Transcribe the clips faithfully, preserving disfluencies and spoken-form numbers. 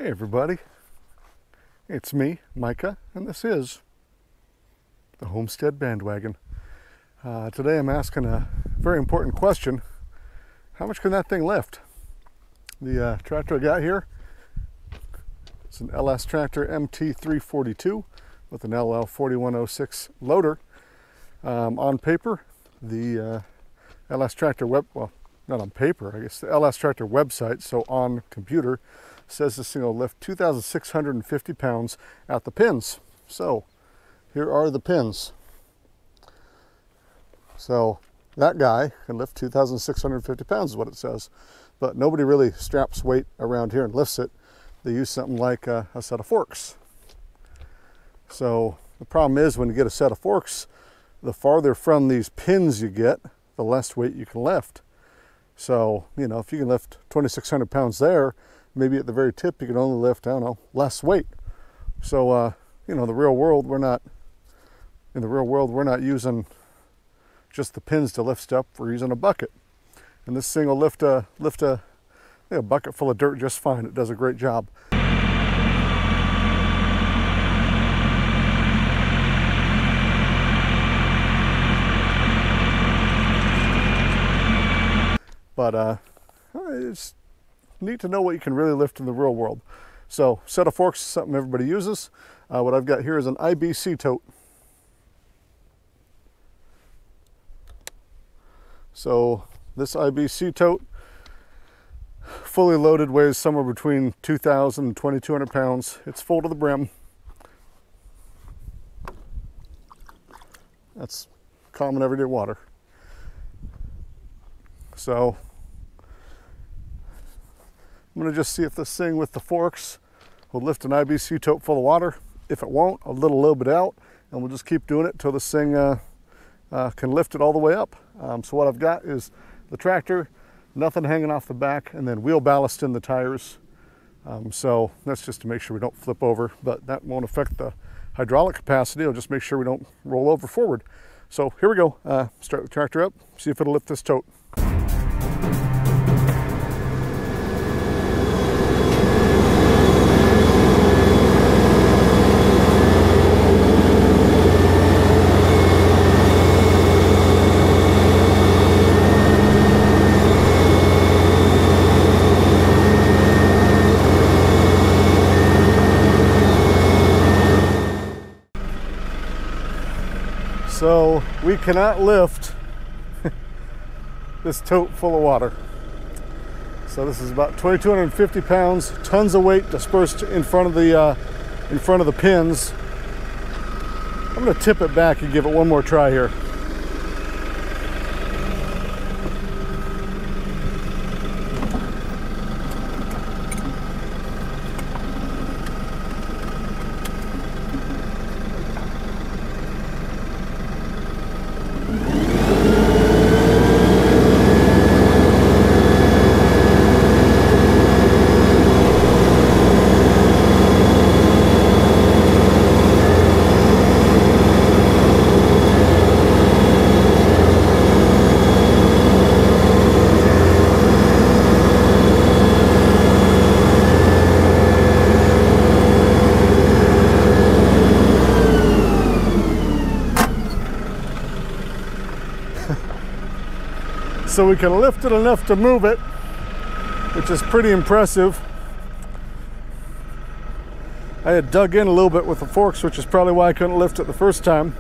Hey everybody, it's me, Micah, and this is the Homestead Bandwagon. Uh, today I'm asking a very important question. How much can that thing lift? The uh, tractor I got here, it's an L S Tractor M T three forty-two with an L L forty-one oh six loader. Um, on paper, the uh, L S Tractor web, well, not on paper, I guess the L S Tractor website, so on computer, says this thing will lift two thousand six hundred fifty pounds at the pins. So here are the pins. So that guy can lift two thousand six hundred fifty pounds is what it says, but nobody really straps weight around here and lifts it. They use something like a, a set of forks. So the problem is when you get a set of forks, the farther from these pins you get, the less weight you can lift. So, you know, if you can lift twenty-six hundred pounds there, maybe at the very tip you can only lift, I don't know, less weight. So, uh, you know, the real world, we're not, in the real world, we're not using just the pins to lift stuff, we're using a bucket. And this thing will lift a, lift a, a bucket full of dirt just fine. It does a great job. But uh, it's neat to know what you can really lift in the real world. So, set of forks is something everybody uses. Uh, what I've got here is an I B C tote. So, this I B C tote, fully loaded, weighs somewhere between two thousand and twenty-two hundred pounds. It's full to the brim. That's common everyday water. So, I'm going to just see if this thing with the forks will lift an I B C tote full of water. If it won't, I'll let a little bit out, and we'll just keep doing it until this thing uh, uh, can lift it all the way up. Um, so what I've got is the tractor, nothing hanging off the back, and then wheel ballast in the tires. Um, so that's just to make sure we don't flip over, but that won't affect the hydraulic capacity. It'll just make sure we don't roll over forward. So here we go. Uh, start the tractor up, see if it'll lift this tote. So we cannot lift this tote full of water. So this is about twenty-two hundred fifty pounds, tons of weight dispersed in front of the uh, in front of the pins. I'm going to tip it back and give it one more try here. So we can lift it enough to move it, which is pretty impressive. I had dug in a little bit with the forks, which is probably why I couldn't lift it the first time.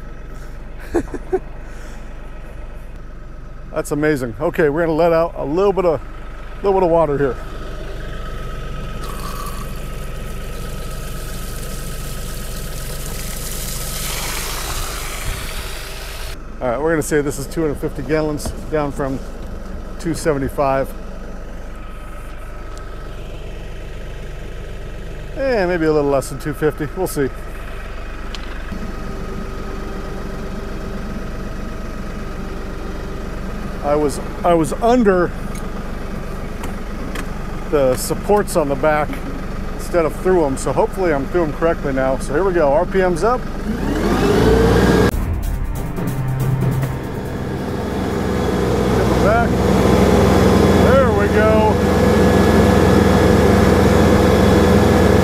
That's amazing. Okay, we're gonna let out a little bit of, little bit of water here. All right, we're gonna say this is two hundred fifty gallons, down from two seventy-five. Eh, maybe a little less than two fifty, we'll see. I was, I was under the supports on the back instead of through them, so hopefully I'm through them correctly now. So here we go, R P M's up. Back. There we go.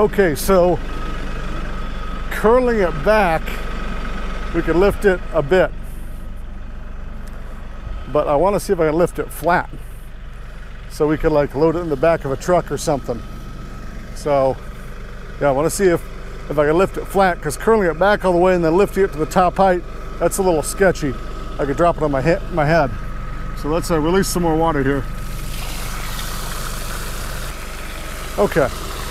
Okay, so curling it back, we can lift it a bit, but I want to see if I can lift it flat so we could like load it in the back of a truck or something. So yeah, I want to see if if I can lift it flat, because curling it back all the way and then lifting it to the top height, that's a little sketchy. I could drop it on my head my head. So let's uh, release some more water here. Okay,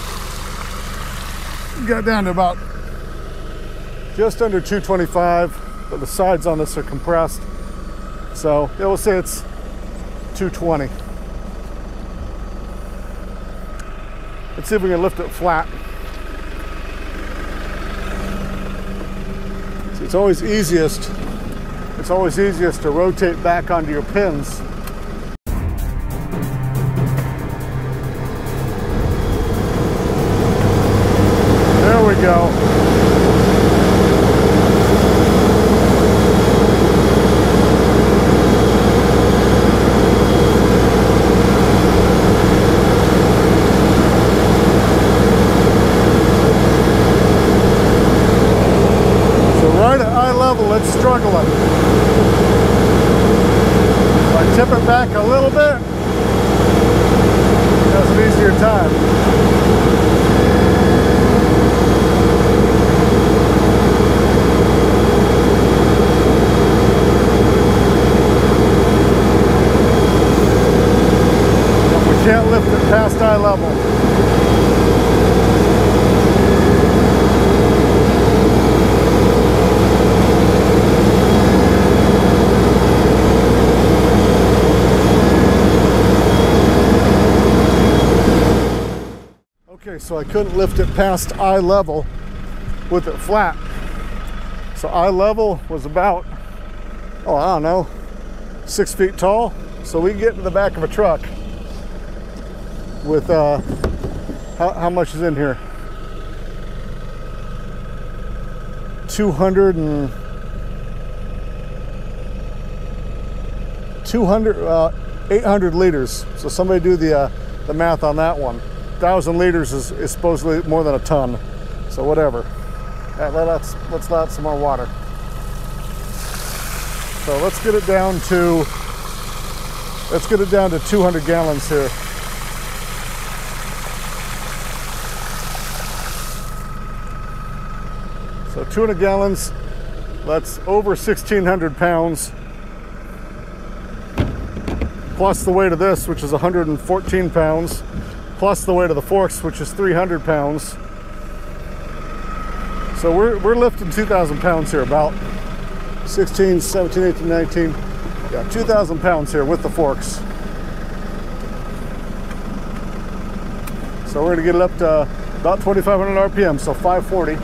got down to about just under two twenty-five, but the sides on this are compressed. So yeah, we'll say it's two twenty. Let's see if we can lift it flat. So it's always easiest, it's always easiest to rotate back onto your pins. There we go. It's struggling. If I tip it back a little bit, it has an easier time. But we can't lift it past eye level. Okay, so I couldn't lift it past eye level with it flat. So eye level was about, oh, I don't know, six feet tall. So we can get in the back of a truck with, uh, how, how much is in here? two hundred and, two hundred, uh, eight hundred liters. So somebody do the, uh, the math on that one. Thousand liters is, is supposedly more than a ton, so whatever. Right, let's let's let out some more water. So let's get it down to let's get it down to two hundred gallons here. So two hundred gallons. That's over sixteen hundred pounds, plus the weight of this, which is one hundred fourteen pounds. Plus the weight of the forks, which is three hundred pounds. So we're, we're lifting two thousand pounds here, about sixteen, seventeen, eighteen, nineteen. Yeah, two thousand pounds here with the forks. So we're gonna get it up to about twenty-five hundred R P M, so five forty.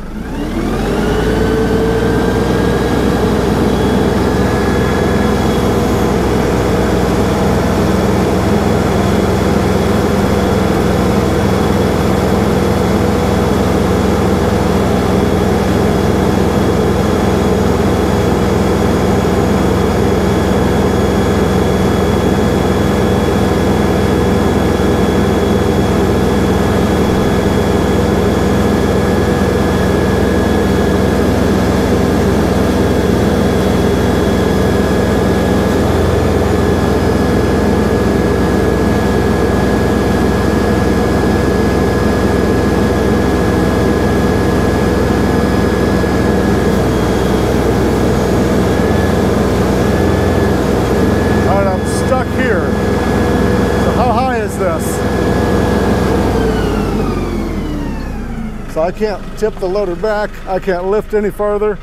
So I can't tip the loader back. I can't lift any further.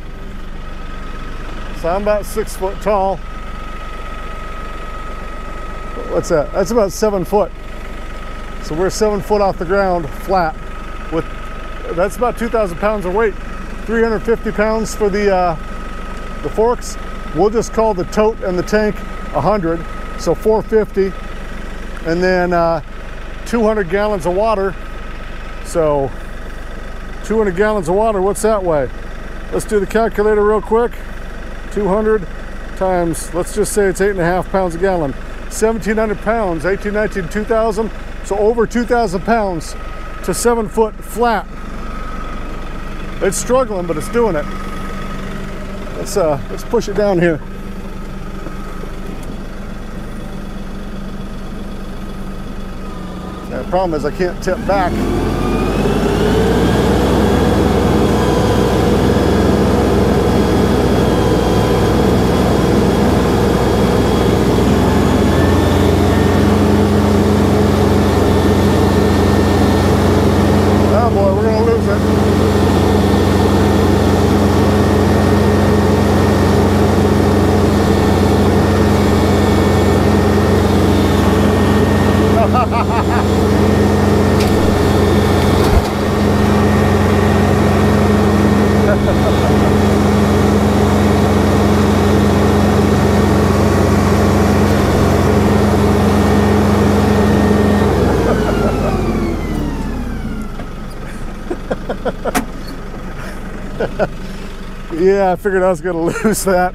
So I'm about six foot tall. What's that? That's about seven foot. So we're seven foot off the ground flat. With that's about two thousand pounds of weight. three hundred fifty pounds for the uh, the forks. We'll just call the tote and the tank one hundred, so four fifty, and then uh, two hundred gallons of water. So two hundred gallons of water, what's that weigh? Let's do the calculator real quick. two hundred times, let's just say it's eight and a half pounds a gallon. seventeen hundred pounds, eighteen, nineteen, two thousand. So over two thousand pounds to seven foot flat. It's struggling, but it's doing it. Let's uh, let's push it down here. Yeah, the problem is I can't tip back. Oh boy, we're gonna lose it. Yeah, I figured I was going to lose that.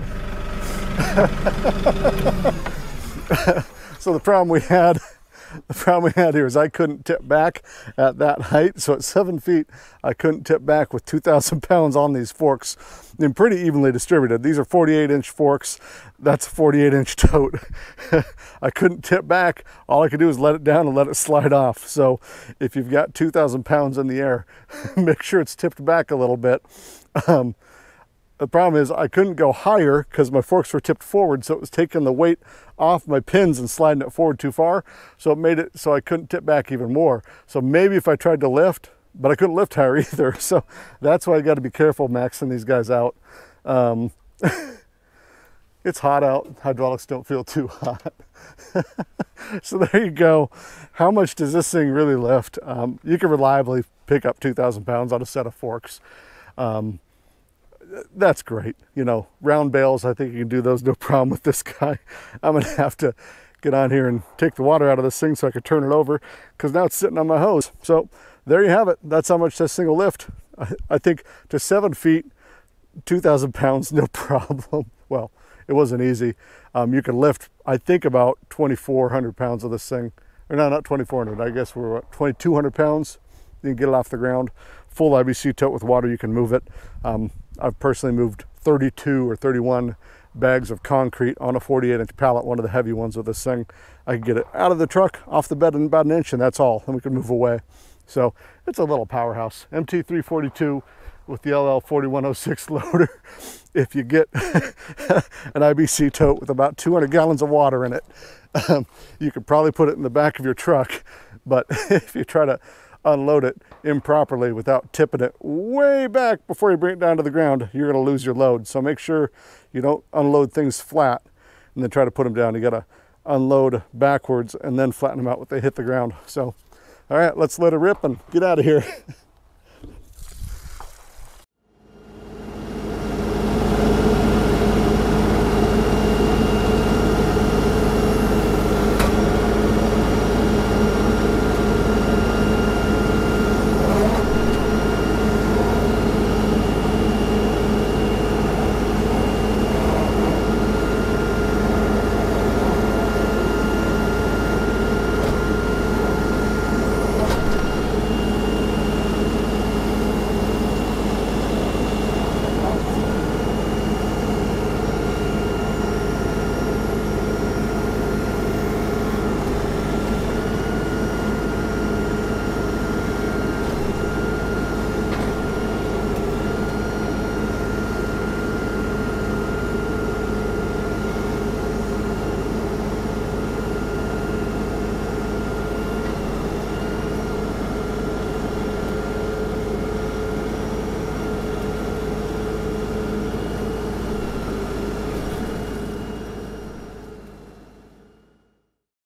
So the problem we had, the problem we had here is I couldn't tip back at that height. So at seven feet, I couldn't tip back with two thousand pounds on these forks, and pretty evenly distributed. These are forty-eight inch forks. That's a forty-eight inch tote. I couldn't tip back. All I could do is let it down and let it slide off. So if you've got two thousand pounds in the air, make sure it's tipped back a little bit. Um, The problem is I couldn't go higher because my forks were tipped forward, so it was taking the weight off my pins and sliding it forward too far. So it made it so I couldn't tip back even more. So maybe if I tried to lift, but I couldn't lift higher either. So that's why I got to be careful maxing these guys out. Um, it's hot out. Hydraulics don't feel too hot. So there you go. How much does this thing really lift? Um, you can reliably pick up two thousand pounds on a set of forks. Um, That's great. You know, round bales, I think you can do those no problem with this guy. I'm going to have to get on here and take the water out of this thing so I can turn it over, because now it's sitting on my hose. So there you have it. That's how much this thing will lift. I, I think to seven feet, two thousand pounds, no problem. Well, it wasn't easy. Um, you can lift, I think, about twenty-four hundred pounds of this thing. Or no, not twenty-four hundred. I guess we're what, twenty-two hundred pounds. You can get it off the ground. Full I B C tote with water, you can move it. Um, I've personally moved thirty-two or thirty-one bags of concrete on a forty-eight inch pallet, one of the heavy ones of this thing. I can get it out of the truck, off the bed in about an inch, and that's all. Then we can move away. So it's a little powerhouse. M T three forty-two with the L L forty-one oh six loader. If you get an I B C tote with about two hundred gallons of water in it, um, you could probably put it in the back of your truck. But if you try to unload it improperly without tipping it way back before you bring it down to the ground, you're going to lose your load. So make sure you don't unload things flat and then try to put them down. You got to unload backwards and then flatten them out when they hit the ground. So, all right, let's let it rip and get out of here.